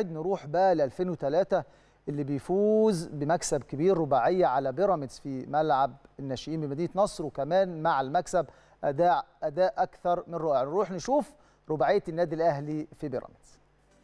نروح بقى ل 2003 اللي بيفوز بمكسب كبير رباعيه على بيراميدز في ملعب الناشئين بمدينه نصر، وكمان مع المكسب اداء اكثر من رائع. نروح نشوف رباعيه النادي الاهلي في بيراميدز.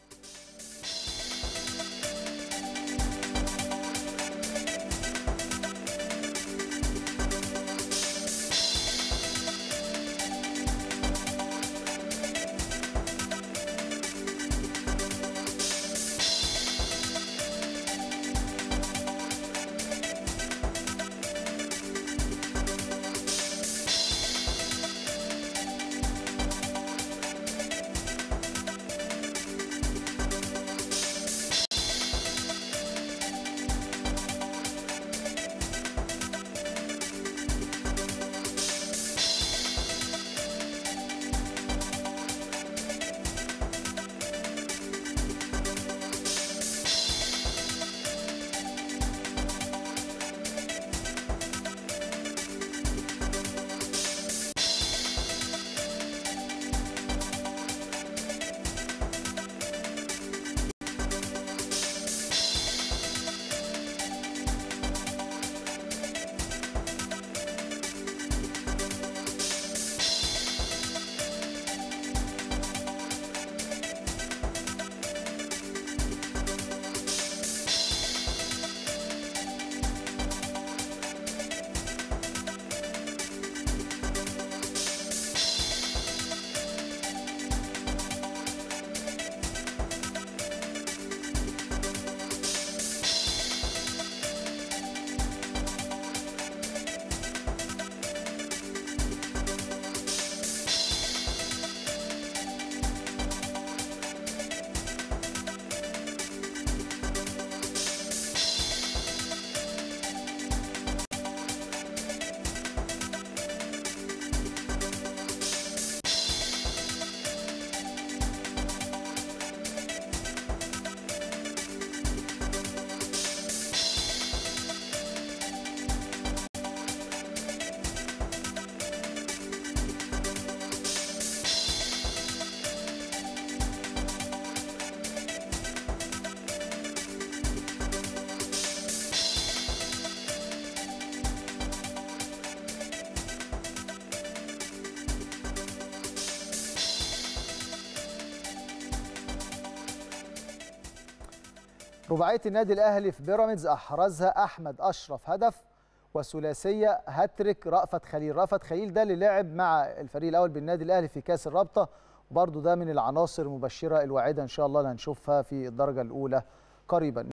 رباعيه النادي الاهلي في بيراميدز احرزها احمد اشرف هدف، وثلاثيه هاتريك رأفت خليل. رأفت خليل ده اللي لعب مع الفريق الاول بالنادي الاهلي في كاس الرابطه، وبرده ده من العناصر المبشره الواعده ان شاء الله اللي هنشوفها في الدرجه الاولى قريبا.